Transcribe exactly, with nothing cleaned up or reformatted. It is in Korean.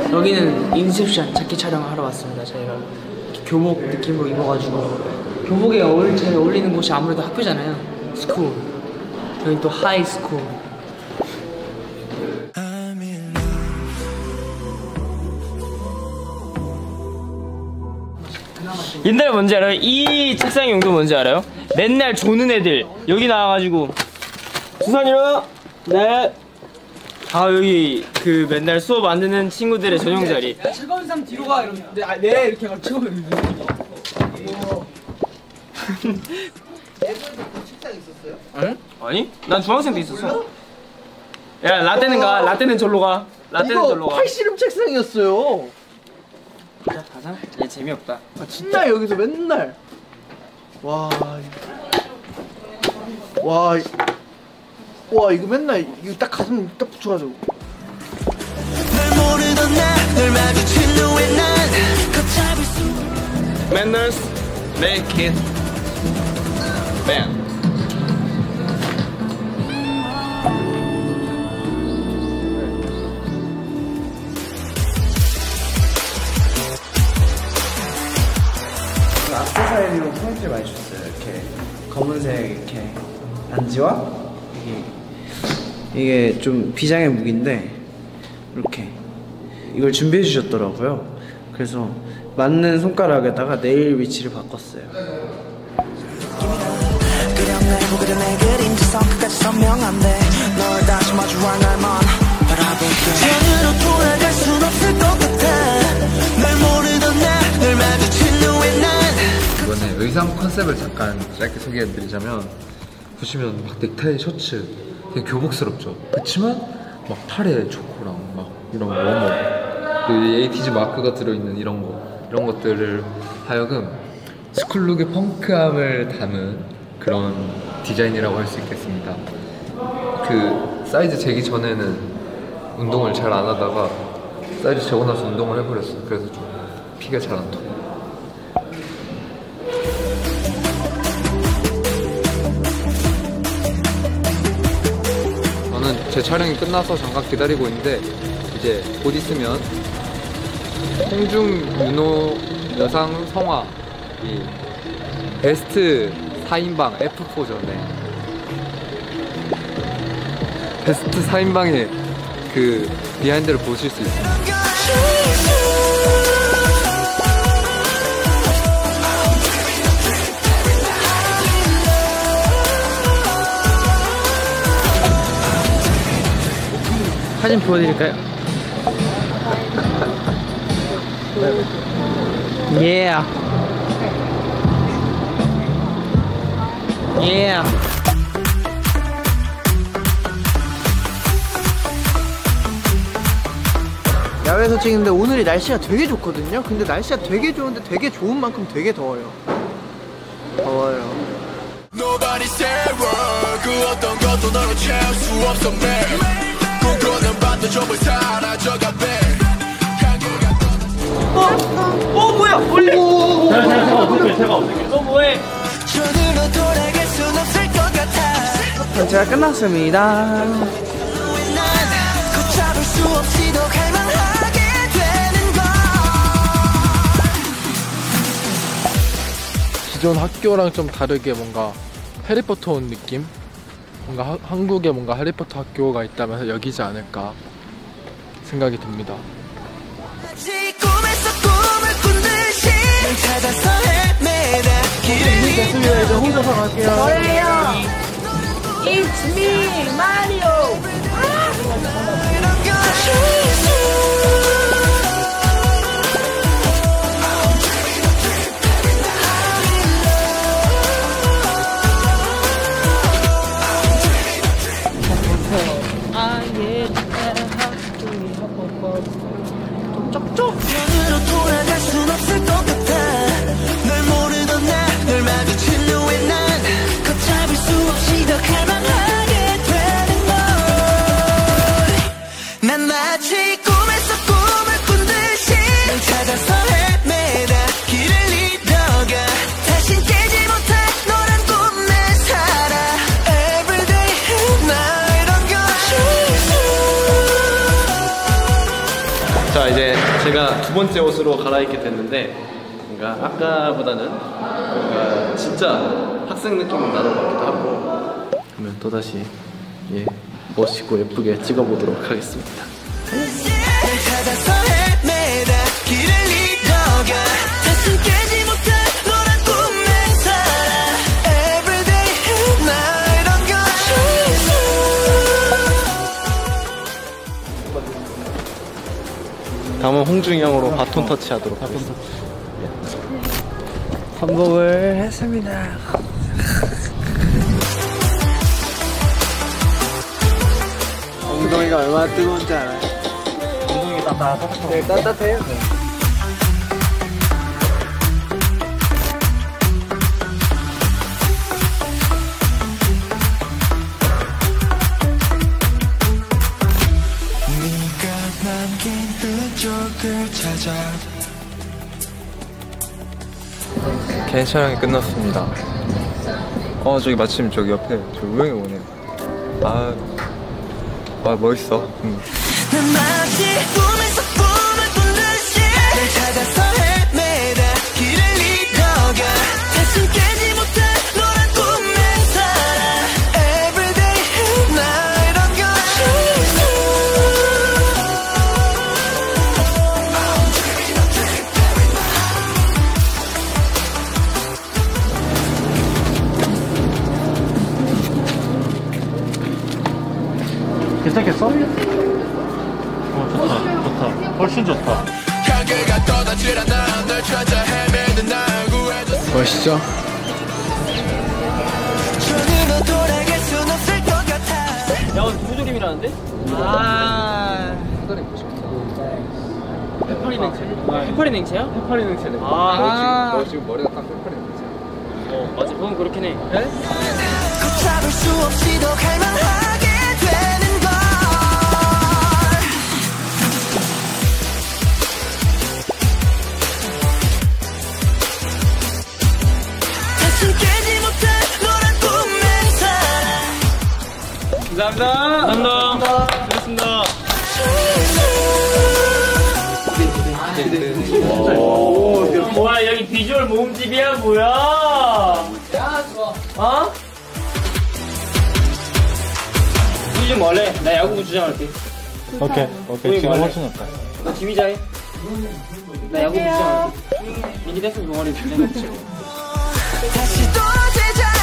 여기는 인셉션 자켓 촬영을 하러 왔습니다. 저희가 교복 느낌으로 입어가지고 교복에 어울, 잘 어울리는 곳이 아무래도 학교잖아요. 스쿨. 여긴 또 하이 스쿨. 옛날에 뭔지 알아요? 이 책상의 용도 뭔지 알아요? 맨날 조는 애들 여기 나와가지고 수산이로 네. 아 여기 그 맨날 수업 안 듣는 친구들의 전용 자리. 차가운 사람 뒤로 가 이러면 네, 아, 네 이렇게 해가지고 차가운 책상 있었어요? 응? 아니? 난 중학생 때 있었어. 야 라떼는 가. 라떼는 절로 가. 라떼는 절로 가. 팔씨름 책상이었어요. 가자 가자. 얘 재미없다. 아, 진짜 여기서 맨날 와. 와. 와 이거 맨날 이거 딱 가슴 딱 붙여가지고. Manners make it band. 액세서리로 포인트를 많이 줬어요. 이렇게 검은색 이렇게 반지와 이게 이게 좀 비장의 무기인데 이렇게 이걸 준비해 주셨더라고요. 그래서 맞는 손가락에다가 네일 위치를 바꿨어요. 이번에 의상 컨셉을 잠깐 짧게 소개해드리자면 보시면 막 넥타이 셔츠 되게 교복스럽죠. 그렇지만 막 팔에 초코랑 막 이런 워머 또 에이티즈 마크가 들어있는 이런 거 이런 것들을 하여금 스쿨룩의 펑크함을 담은 그런 디자인이라고 할 수 있겠습니다. 그 사이즈 재기 전에는 운동을 잘 안 하다가 사이즈 재고 나서 운동을 해버렸어요. 그래서 좀 피가 잘 안 통해요. 저는 제 촬영이 끝나서 잠깐 기다리고 있는데 이제 곧 있으면 홍중윤호 여상 성화 이 베스트 사 인방 에프 포전에 베스트 사 인방의 그 비하인드를 보실 수 있습니다. 사진 보여드릴까요? Yeah. Yeah. 야외에서 찍는데 오늘이 날씨가 되게 좋거든요. 근데 날씨가 되게 좋은데 되게 좋은 만큼 되게 더워요. 더워요. Nobody say word. 그 어떤 것도 너를 채울 수 없어 man. 꿈꾸는 밤도 좁을 사라져가 돼. 어? 어 뭐야? 원래 제가 제가 어떻게 제가 어떻게 너 뭐해? 전체가 끝났습니다. 기존 학교랑 좀 다르게 뭔가 해리포터 온 느낌? 뭔가 하, 한국에 뭔가 해리포터 학교가 있다면 여기지 않을까 생각이 듭니다. 됐습니다. 이제 혼자서 갈게요. 저예요. It's me, 마리오. 자 이제 이제 제가 두 번째 옷으로 갈아입게 됐는데 뭔가 아까보다는 뭔가 진짜 학생 느낌이 나는 것 같기도 하고 그러면 또다시 예, 멋있고 예쁘게 찍어보도록 하겠습니다. 다음은 홍중이 형으로 바톤 터치 하도록 하겠습니다. 성공을 했습니다. 엉덩이가 얼마나 뜨거운지 알아요? 엉덩이 따뜻하다. 네, 따뜻해요. 개인 촬영이 끝났습니다. 어 저기 마침 저기 옆에 저 우영이 오네. 아, 아 멋있어. 응. 괜찮겠어? 어 좋다 좋다 훨씬 좋다. 멋있죠? 야 오늘 누구 조림이라는데? 아 해파리 냉채? 해파리 냉채야? 해파리 냉채네. 아, 너 지금 머리가 딱 해파리 냄새. 어 맞아 그건 그렇긴 해. 잡을 수 없이 더 갈망하게 되는 걸 다시 깨지 못할 너란 꿈에 살아. 감사합니다. 감사합니다. 수고했습니다. 오, 뭐야 여기 비주얼 모음집이야 뭐야? 야 좋아. 어? 수지 좀 원래 나 야구부 주장할게. 오케이 오케이 지금 훨씬 낫다. 너 지휘자 해. 나 야구부 주장할게. 민기 됐으면 동아리 주장할게. 다시 또 제자